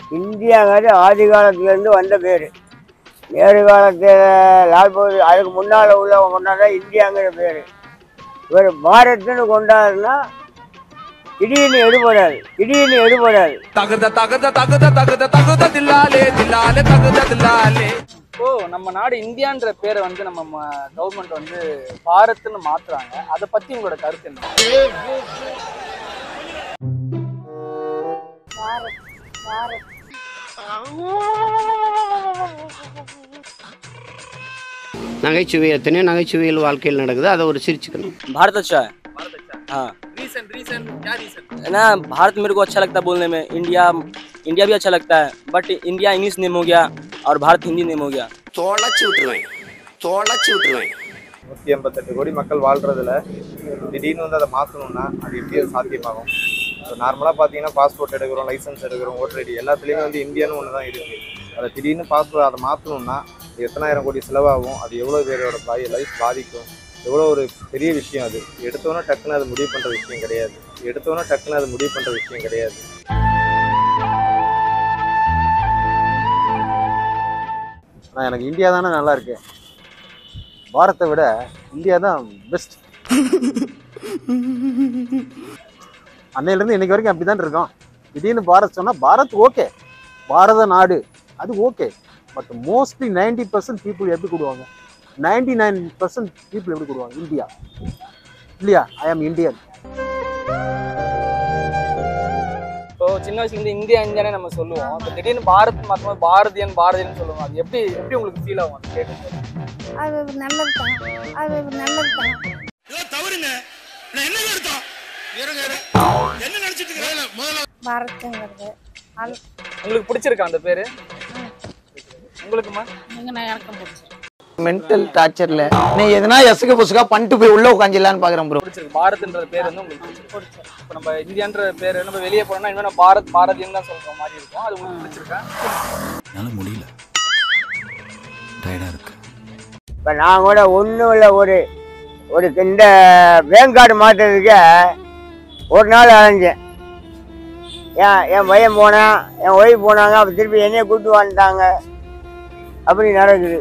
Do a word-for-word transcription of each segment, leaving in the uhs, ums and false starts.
இந்தியாங்கிறது ஆதி காலத்துலேருந்து வந்த பேர். நேரு காலத்தில் லால் பகதூர் அதுக்கு முன்னால் உள்ளவங்க கொண்டாட இந்தியாங்கிற பேர். இவர் பாரத்னு கொண்டாடுனா திடீர்னு எடுபடாது, திடீர்னு எடுபடாது. தகுத தகுத தகுத தகுத தகுத தில்லாலே தில்லாலே தகுத தில்லாலே. இப்போ நம்ம நாடு இந்தியான்ற பேரை வந்து நம்ம கவர்மெண்ட் வந்து பாரத்னு மாத்துறாங்க. அதை பத்தி உங்களோட கருத்து என்ன? பாரத் பாரத் நகைச்சுவை எத்தனையோ நகைச்சுவையில் வாழ்க்கையில் நடக்குது, அதை ஒரு சிரிச்சுக்கணும். भारत अच्छा है। हाँ रीजन रीजन क्या रीजन? ना भारत मेरे को अच्छा लगता है बोलने में। इंडिया इंडिया भी अच्छा लगता है, बट इंडिया इंग्लिश नेम हो गया और भारत हिंदी नेम हो गया। தோளச்சு விட்டுருவேன் தோளச்சு விட்டுருவேன் நூற்றி எண்பத்தெட்டு கோடி மக்கள் வாழ்கிறதுல திடீர்னு வந்து அதை மாற்றணும்னா அது எப்படி அது சாத்தியமாகும்? இப்போ நார்மலாக பார்த்தீங்கன்னா பாஸ்போர்ட் எடுக்கிறோம், லைசன்ஸ் எடுக்கிறோம், ஓட்டர் ஐடி எல்லாத்துலேயுமே வந்து இந்தியான்னு ஒன்று தான் இருக்குது. அதை திடீர்னு பாஸ்போர்ட் அதை மாற்றணும்னா எத்தனாயிரம் கோடி செலவாகும், அது எவ்வளோ பேரோட பாய் லைஃப் பாதிக்கும், எவ்வளோ ஒரு பெரிய விஷயம். அது எடுத்தோன்னே டக்குன்னு அது முடிவு பண்ணுற விஷயம் கிடையாது. எடுத்தோன்னே டக்குன்னு அது முடிவு பண்ணுற விஷயம் கிடையாது. ஆனால் எனக்கு இந்தியா தானே நல்லா இருக்கு. பாரத்தை விட இந்தியா தான் பெஸ்ட். அன்னையிலேருந்து இன்னைக்கு வரைக்கும் அப்படி தான் இருக்கோம். திடீர்னு பாரத் சொன்னால் பாரத் ஓகே, பாரத நாடு அது okay. But mostly ninety percent people எப்படி கூடுவாங்க? நைன்டி நைன் பர்சன்ட் பீப்புள் எப்படி கூடுவாங்க? இந்தியா இல்லையா? ஐ ஆம் இந்தியன். இப்போ சின்ன வயசுல இருந்து இந்தியா இந்தியானே நம்ம சொல்லுவோம். இப்போ திடீர்னு பாரத் மாத்தும்போது பாரதியன் பாரதியன் சொல்லுவோம். அது எப்படி எப்படி உங்களுக்கு ஃபீல் ஆகும்? அது கேட்கும்போது அது நல்லது தான், அது நல்லது தான். தவறுங்க, நான் என்ன எடுத்தோம் என்ன நினைச்சிட்டு இருக்கேன்? பாரத்ங்கிறது உங்களுக்கு பிடிச்சிருக்கா அந்த பேரு? உங்களுக்குமா? நீங்க நான் எனக்கும் பிடிச்சிருக்கு. மென்டல் டார்ச்சர்ல நீ எதனா எசுக புசுகா பண்ணிட்டு போய் உள்ள உட்காந்துலான்னு பாக்குறேன் ப்ரோ. பிடிச்சிருக்கு. பாரத்ன்ற பேர் வந்து உங்களுக்கு பிடிச்சிருக்கு. இப்போ நம்ம இந்தியான்ற பேர் நம்ம வெளியே போனோம்னா இன்னும் பாரத் பாரதியன் தான் சொல்ற மாதிரி இருக்கும். அது உங்களுக்கு பிடிச்சிருக்கா? என்னால முடியல, டயர்டா இருக்கு. இப்போ நான் கூட ஒன்றும் இல்லை, ஒரு ஒரு இந்த பேங்க் கார்டு மாற்றுறதுக்கு ஒரு நாள் அலைஞ்சேன். ஏன் என் பையன் போனான், என் ஒய்ஃப் போனாங்க, அப்போ திருப்பி என்னைய கூப்பிட்டு வந்துட்டாங்க. அப்படி நடக்குது.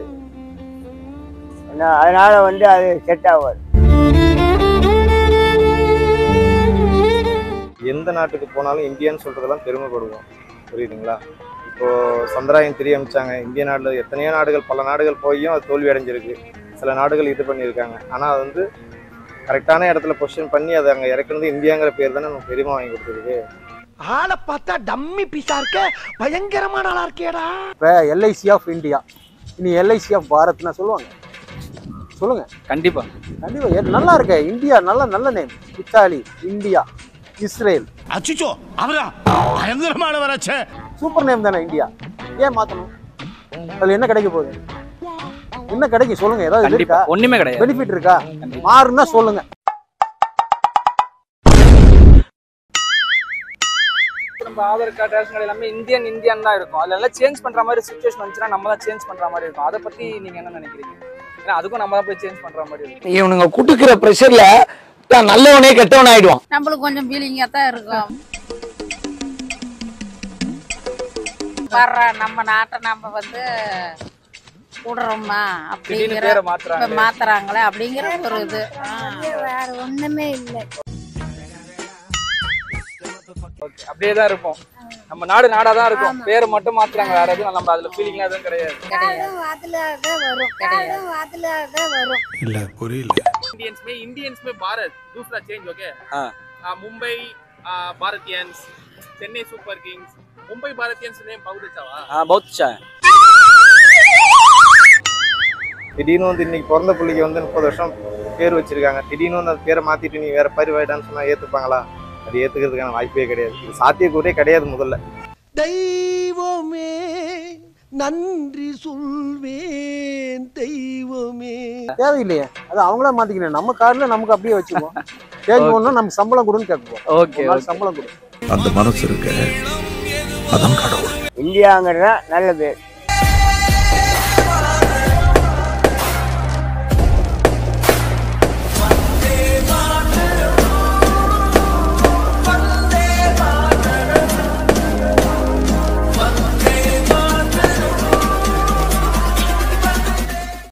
அதனால வந்து அது செட் ஆகாது. எந்த நாட்டுக்கு போனாலும் இந்தியான்னு சொல்கிறதெல்லாம் பெருமைப்படுவோம், புரியுதுங்களா? இப்போது சந்திராயன் த்ரீ அமிச்சாங்க. இந்திய நாட்டில் எத்தனையோ நாடுகள், பல நாடுகள் போயும் அது தோல்வி அடைஞ்சிருக்கு. சில நாடுகள் இது பண்ணியிருக்காங்க. ஆனால் அது வந்து கரெக்டான இடத்துல பொசிஷன் பண்ணி அதை அங்கே இறக்குறது இந்தியாங்கிற பேர் தானே நமக்கு பெருமை வாங்கி கொடுத்துருக்கு. ஆளை பார்த்தா டம்மி பீஸா இருக்க, பயங்கரமான ஆளா இருக்கேடா. இப்போ எல்ஐசி ஆஃப் இந்தியா, இனி எல்ஐசி ஆஃப் பாரத்னா சொல்லுவாங்க. சொல்லுங்க. கண்டிப்பா கண்டிப்பா நல்லா இருக்கு. இந்தியா நல்ல நல்ல நேம். Italy, India, Israel. அச்சோ அவரா பயங்கரமான வரச்சே. சூப்பர் நேம் தானே இந்தியா. ஏன் மாத்தணும்? அதுல என்ன கிடைக்க போகுது? என்ன கிடைக்கும் சொல்லுங்க? ஏதாவது இருக்கா? ஒண்ணுமே கிடையாது. பெனிஃபிட் இருக்கா? மாறுனா சொல்லுங்க. நம்ம ஆதார் கார்டு, ரேஷன் கார்டு எல்லாமே இந்தியன் இந்தியன் தான் இருக்கும். அதுல எல்லாம் சேஞ்ச் பண்ற மாதிரி சிச்சுவேஷன் வந்துச்சுன்னா நம்ம தான் சேஞ்ச் பண்ற மாதிரி இருக்கும். அதை பத்தி நீங்க என்ன நினைக்கிறீங்க? ஏன்னா அதுக்கும் நம்ம தான் போய் சேஞ்ச் பண்ற மாதிரி இருக்கும். இவனுங்க குடுக்குற பிரஷர்ல நல்லவனே கெட்டவன் ஆயிடுவான். நம்மளுக்கு கொஞ்சம் ஃபீலிங்கா தான் இருக்கும். வர்ற நம்ம நாட்டை நம்ம வந்து விடுறோமா அப்படிங்கிற மாத்துறாங்களே அப்படிங்கிற ஒரு இது. வேற ஒண்ணுமே இல்லை. அப்படியேதான் இருப்போம். நம்ம நாடு நாடா தான் இருக்கும். பேரை மட்டும் மாத்துறாங்க, வேற எதுவும் நம்ம அதுல ஃபீலிங்லாம் எதுவும் கிடையாது. இல்ல புரியல. इंडियंस में इंडियंस में भारत दूसरा चेंज हो गया। हां Mumbai Indians, Chennai super kings, Mumbai Indians name बहुत अच्छा है। हां बहुत अच्छा है। திடீர்னு வந்து இன்னைக்கு பிறந்த பிள்ளைக்கு வந்து முப்பது வருஷம் பேர் வச்சிருக்காங்க. திடீர்னு வந்து அந்த பேரை மாத்திட்டு நீ வேற பேர் வைடான்னு சொன்னா ஏத்துப்பாங்களா? அது ஏத்துக்கிறதுக்கான வாய்ப்பே கிடையாது. இது சாத்தியக்கூறே கிடையாது. முதல்ல தெய்வமே நன்றி சொல்வேன், தெய்வமே. தேவையில்லையே, அது அவங்களா மாத்திக்கணும். நம்ம கார்டுல நமக்கு அப்படியே வச்சுக்குவோம். சேஞ்ச் பண்ணா நமக்கு சம்பளம் கொடுன்னு கேட்போம். ஓகே, சம்பளம் கொடு. அந்த மனசு இருக்கு, அதான் கடவுள். இந்தியாங்கிறதா நல்ல பேர்.